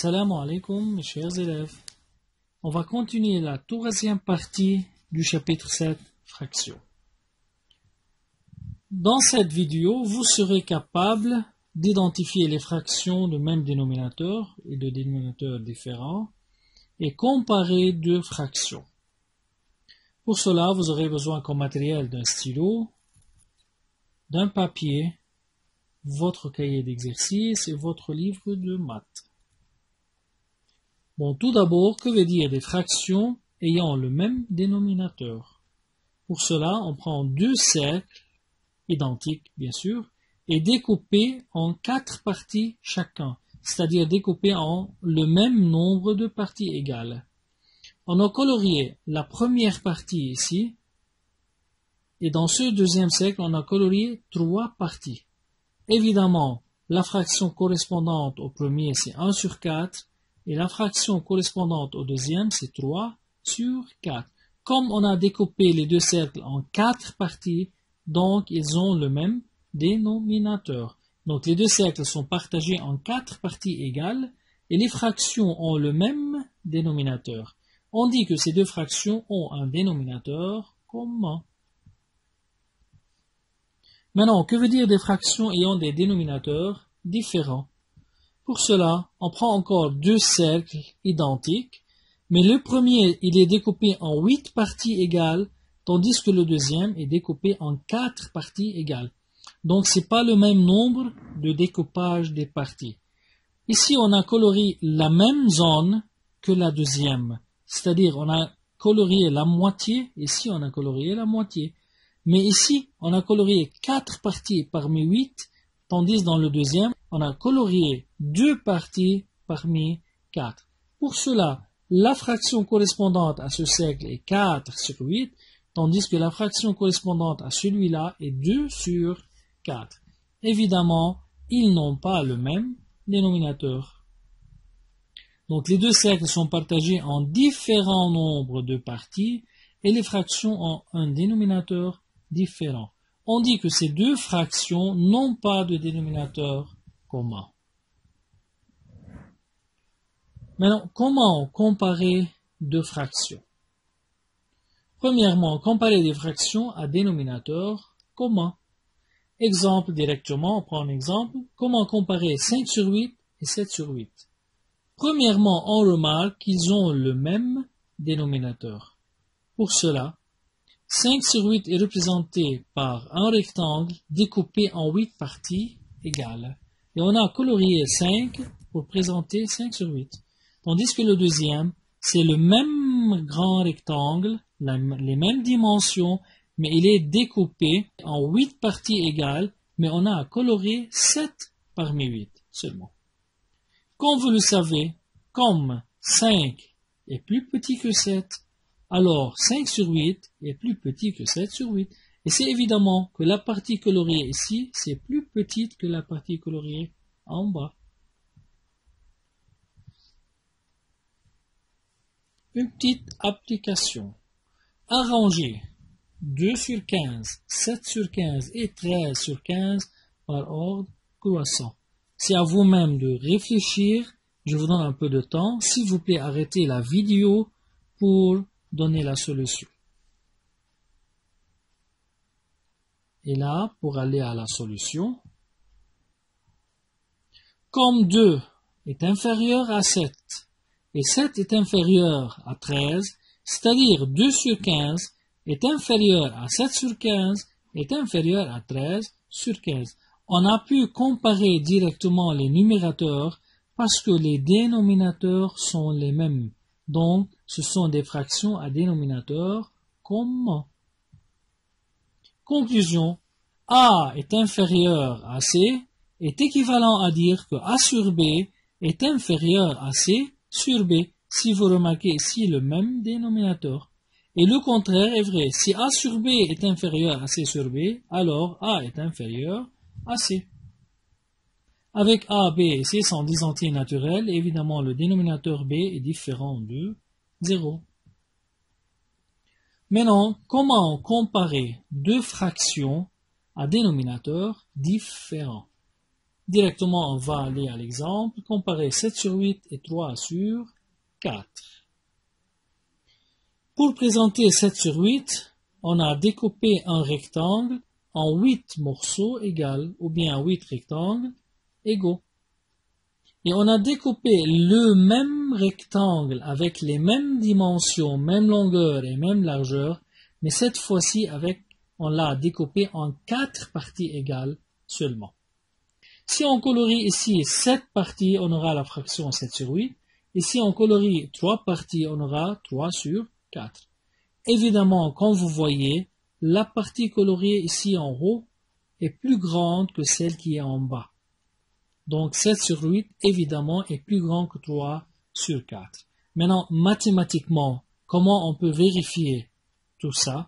Assalamu alaikum, mes chers élèves. On va continuer la troisième partie du chapitre 7, fractions. Dans cette vidéo, vous serez capable d'identifier les fractions de même dénominateur et de dénominateurs différents et comparer deux fractions. Pour cela, vous aurez besoin comme matériel d'un stylo, d'un papier, votre cahier d'exercice et votre livre de maths. Bon, tout d'abord, que veut dire des fractions ayant le même dénominateur? Pour cela, on prend deux cercles, identiques bien sûr, et découpés en 4 parties chacun, c'est-à-dire découpés en le même nombre de parties égales. On a colorié la première partie ici, et dans ce deuxième cercle, on a colorié 3 parties. Évidemment, la fraction correspondante au premier, c'est 1 sur 4, et la fraction correspondante au deuxième, c'est 3 sur 4. Comme on a découpé les deux cercles en 4 parties, donc ils ont le même dénominateur. Donc les deux cercles sont partagés en 4 parties égales, et les fractions ont le même dénominateur. On dit que ces deux fractions ont un dénominateur commun. Maintenant, que veut dire des fractions ayant des dénominateurs différents? Pour cela, on prend encore deux cercles identiques, mais le premier, il est découpé en 8 parties égales, tandis que le deuxième est découpé en 4 parties égales. Donc, ce n'est pas le même nombre de découpage des parties. Ici, on a colorié la même zone que la deuxième, c'est-à-dire on a colorié la moitié, ici on a colorié la moitié. Mais ici, on a colorié 4 parties parmi 8, tandis dans le deuxième, on a colorié 2 parties parmi 4. Pour cela, la fraction correspondante à ce cercle est 4 sur 8, tandis que la fraction correspondante à celui-là est 2 sur 4. Évidemment, ils n'ont pas le même dénominateur. Donc les deux cercles sont partagés en différents nombres de parties et les fractions ont un dénominateur différent. On dit que ces deux fractions n'ont pas de dénominateur commun. Maintenant, comment comparer deux fractions? Premièrement, comparer des fractions à dénominateur commun. Exemple directement, on prend un exemple. Comment comparer 5 sur 8 et 7 sur 8? Premièrement, on remarque qu'ils ont le même dénominateur. Pour cela, 5 sur 8 est représenté par un rectangle découpé en 8 parties égales. Et on a colorié 5 pour présenter 5 sur 8. Tandis que le deuxième, c'est le même grand rectangle, les mêmes dimensions, mais il est découpé en 8 parties égales, mais on a colorié 7 parmi 8 seulement. Comme vous le savez, comme 5 est plus petit que 7, alors 5 sur 8 est plus petit que 7 sur 8. Et c'est évidemment que la partie coloriée ici, c'est plus petite que la partie coloriée en bas. Une petite application. Arranger 2 sur 15, 7 sur 15 et 13 sur 15 par ordre croissant. C'est à vous-même de réfléchir. Je vous donne un peu de temps. S'il vous plaît, arrêtez la vidéo pour donner la solution. Et là, pour aller à la solution, comme 2 est inférieur à 7 et 7 est inférieur à 13, c'est-à-dire 2 sur 15 est inférieur à 7 sur 15 est inférieur à 13 sur 15. On a pu comparer directement les numérateurs parce que les dénominateurs sont les mêmes. Donc, ce sont des fractions à dénominateur commun. Conclusion, A est inférieur à C est équivalent à dire que A sur B est inférieur à C sur B, si vous remarquez ici le même dénominateur. Et le contraire est vrai. Si A sur B est inférieur à C sur B, alors A est inférieur à C. Avec A, B et C sont des entiers naturels, évidemment le dénominateur B est différent de 0. Maintenant, comment comparer deux fractions à dénominateur différent? Directement, on va aller à l'exemple, comparer 7 sur 8 et 3 sur 4. Pour présenter 7 sur 8, on a découpé un rectangle en 8 morceaux égaux, ou bien 8 rectangles égaux. Et on a découpé le même rectangle avec les mêmes dimensions, même longueur et même largeur, mais cette fois-ci on l'a découpé en 4 parties égales seulement. Si on colorie ici 7 parties, on aura la fraction 7 sur 8. Et si on colorie 3 parties, on aura 3 sur 4. Évidemment, comme vous voyez, la partie coloriée ici en haut est plus grande que celle qui est en bas. Donc 7 sur 8, évidemment, est plus grand que 3 sur 4. Maintenant, mathématiquement, comment on peut vérifier tout ça?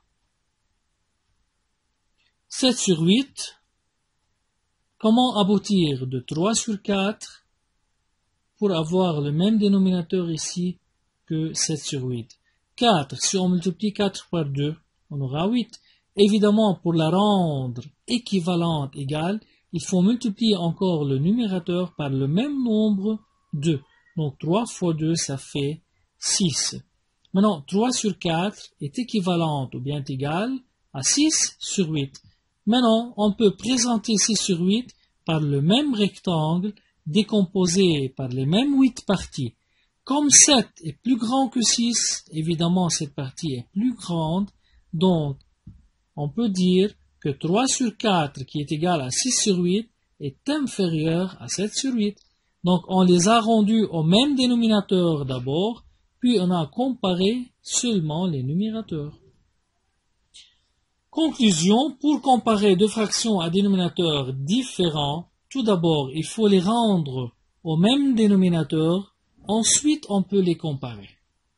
7 sur 8, comment aboutir de 3 sur 4 pour avoir le même dénominateur ici que 7 sur 8? 4, si on multiplie 4 par 2, on aura 8. Évidemment, pour la rendre équivalente, égale, il faut multiplier encore le numérateur par le même nombre 2. Donc 3 fois 2, ça fait 6. Maintenant, 3 sur 4 est équivalente ou bien égale à 6 sur 8. Maintenant, on peut présenter 6 sur 8 par le même rectangle décomposé par les mêmes 8 parties. Comme 7 est plus grand que 6, évidemment cette partie est plus grande, donc on peut dire que 3 sur 4 qui est égal à 6 sur 8 est inférieur à 7 sur 8. Donc on les a rendus au même dénominateur d'abord, puis on a comparé seulement les numérateurs. Conclusion, pour comparer deux fractions à dénominateurs différents, tout d'abord il faut les rendre au même dénominateur, ensuite on peut les comparer.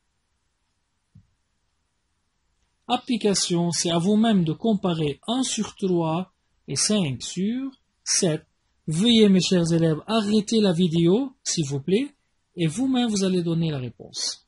Application, c'est à vous-même de comparer 1 sur 3 et 5 sur 7. Veuillez, mes chers élèves, arrêter la vidéo, s'il vous plaît, et vous-même, vous allez donner la réponse.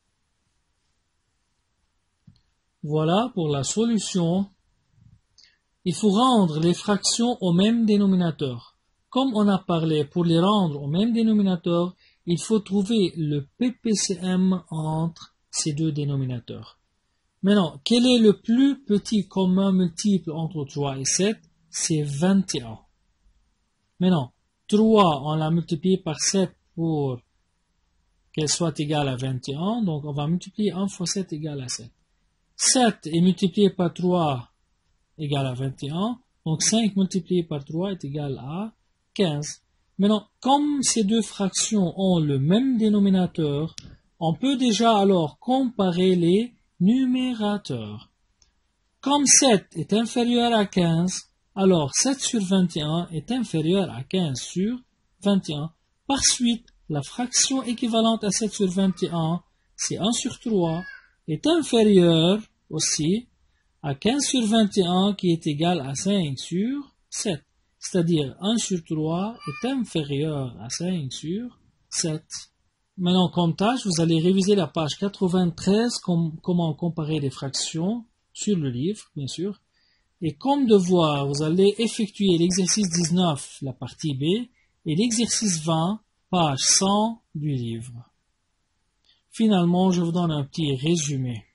Voilà pour la solution. Il faut rendre les fractions au même dénominateur. Comme on a parlé, pour les rendre au même dénominateur, il faut trouver le PPCM entre ces deux dénominateurs. Maintenant, quel est le plus petit commun multiple entre 3 et 7? C'est 21. Maintenant, 3, on l'a multiplié par 7 pour qu'elle soit égale à 21. Donc, on va multiplier 1 fois 7 égale à 7. 7 est multiplié par 3 égale à 21. Donc, 5 multiplié par 3 est égal à 15. Maintenant, comme ces deux fractions ont le même dénominateur, on peut déjà alors comparer les numérateurs. Comme 7 est inférieur à 15, alors 7 sur 21 est inférieur à 15 sur 21. Par suite, la fraction équivalente à 7 sur 21, c'est 1 sur 3, est inférieure aussi à 15 sur 21 qui est égal à 5 sur 7. C'est-à-dire 1 sur 3 est inférieur à 5 sur 7. Maintenant, comme tâche, vous allez réviser la page 93, comment comparer les fractions sur le livre, bien sûr. Et comme devoir, vous allez effectuer l'exercice 19, la partie B, et l'exercice 20, page 100 du livre. Finalement, je vous donne un petit résumé.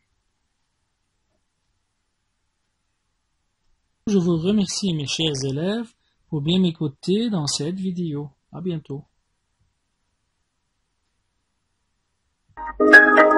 Je vous remercie, mes chers élèves, pour bien m'écouter dans cette vidéo. À bientôt.